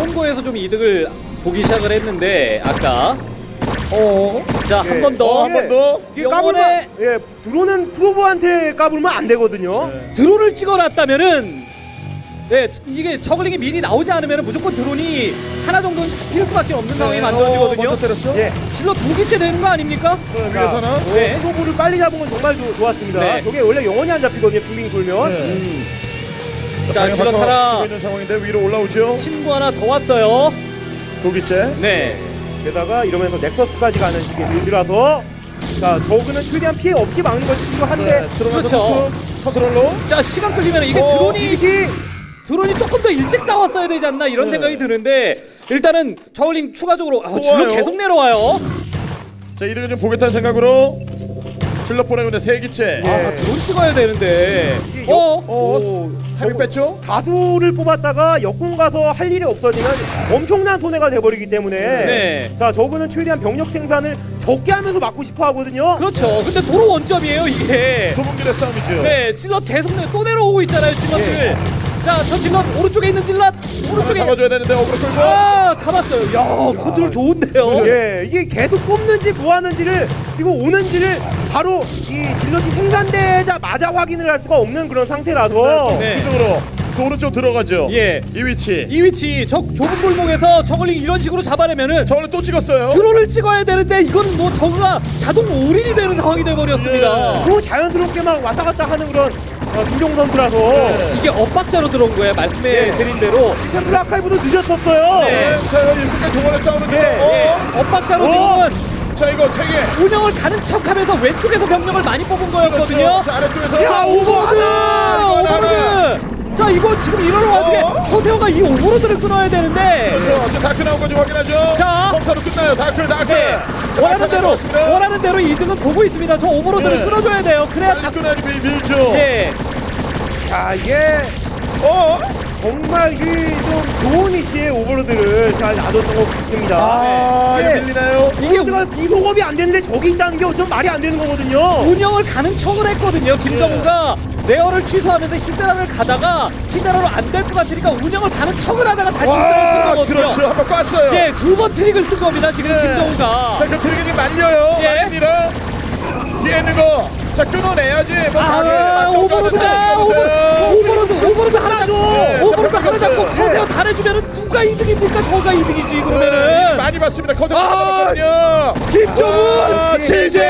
이런 거에서 좀 이득을 보기 시작을 했는데 아까 자, 한 번 더. 한 번 더. 이게 까불면 드론은 프로브한테 까불면 안 되거든요. 드론을 찍어놨다면은 이게 저글링이 미리 나오지 않으면 무조건 드론이 하나 정도는 잡힐 수밖에 없는 상황이 만들어지거든요. 먼저 때렸죠? 질러 두 개째 되는 거 아닙니까? 위에서는 프로브를 빨리 잡은 건 정말 좋았습니다. 네. 저게 원래 영원히 안 잡히거든요. 빙빙 돌면. 자, 질러 하나 치고 있는 상황인데 위로 올라오죠. 친구 하나 더 왔어요. 두 개째. 네. 게다가 이러면서 넥서스까지 가는 식의 빌드라서 자, 저그는 최대한 피해 없이 막는 것이 필요한데 들어가서 그렇죠. 컨트롤로. 자, 시간 끌리면 이게 드론이 조금 더 일찍 싸웠어야 되지 않나 이런 생각이 드는데 일단은 저울링 추가적으로 질러 계속 내려와요. 자, 이득을 좀 보겠다는 생각으로 질러 보내는데 세 개째. 드론 찍어야 되는데. 타이밍 뺐죠? 다수를 뽑았다가 역공 가서 할 일이 없어지면 엄청난 손해가 돼버리기 때문에 자, 저그는 최대한 병력 생산을 적게 하면서 막고 싶어 하거든요. 그렇죠. 근데 도로 원점이에요 이게. 좁은 길의 싸움이죠. 네, 질럿 계속 또 내려오고 있잖아요 질럿을. 자, 저 질럿 오른쪽에 있는 질럿 오른쪽에 잡아줘야 되는데 어그로 끌고. 잡았어요. 야, 컨트롤 좋은데요. 이게 계속 뽑는지 뭐 하는지를 그리고 오는지를 바로 이 질럿이 생산되자마자 확인을 할 수가 없는 그런 상태라서 그쪽으로 그 오른쪽 들어가죠. 이 위치 저 좁은 골목에서 저글링 이런 식으로 잡아내면은 저걸로 또 찍었어요. 드론을 찍어야 되는데 이건 뭐 저그가 자동 올인이 되는 상황이 돼버렸습니다. 그리고 자연스럽게 막 왔다 갔다 하는 그런 김종우 선수라서 이게 엇박자로 들어온 거예요. 말씀해 드린 대로 템플 아카이브도 늦었었어요. 자, 여기 이렇게 동원을 싸우는데 엇박자로 지금은 자, 이거 세 개. 운영을 가는 척하면서 왼쪽에서 병력을 많이 뽑은 거였거든요. 자, 아래쪽에서 야, 오버로드. 자, 이거 지금 이러는 와중에 허세호가 이 오버로드를 끊어야 되는데. 그렇죠. 지금 다크 나온 거 좀 확인하죠. 자, 점사로 끝나요. 다크. 원하는 대로 이득은 보고 있습니다. 저 오버로드를 끊어줘야 돼요. 그래야 다크 밀죠. 자, 이게 정말 좀 좋은 위치에 오버로드를 잘 놔뒀던 것 같습니다. 이거 밀리나요? 이게 이동업이 안 되는데 저기 있다는 게 좀 말이 안 되는 거거든요. 운영을 가는 척을 했거든요. 김정우가 레어를 취소하면서 히드라를 가다가 히드라로 안 될 것 같으니까 운영을 가는 척을 하다가 다시 히드라를 쓴 거거든요. 그렇죠. 한번 깠어요. 두 번 트릭을 쓴 겁니다. 지금 김정우가. 자, 그 트릭이 말려요. 말립니다. 뒤에 있는 거. 자, 끊어내야지. 오버로드 하나 잡고 오버로드 하나 잡고 커세어 다 내주면은 누가 이득입니까? 저가 이득이지 그러면은. 많이 봤습니다. 커세어 받았거든요. 김정우 치즈.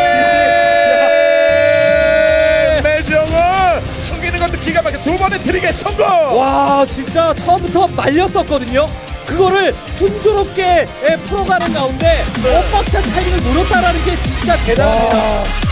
매정을 숨기는 것도 기가 막혀. 두 번의 트릭에 성공. 와, 진짜 처음부터 말렸었거든요. 그거를 순조롭게 풀어가는 가운데 엇박자 타이밍을 노렸다라는 게 진짜 대단합니다.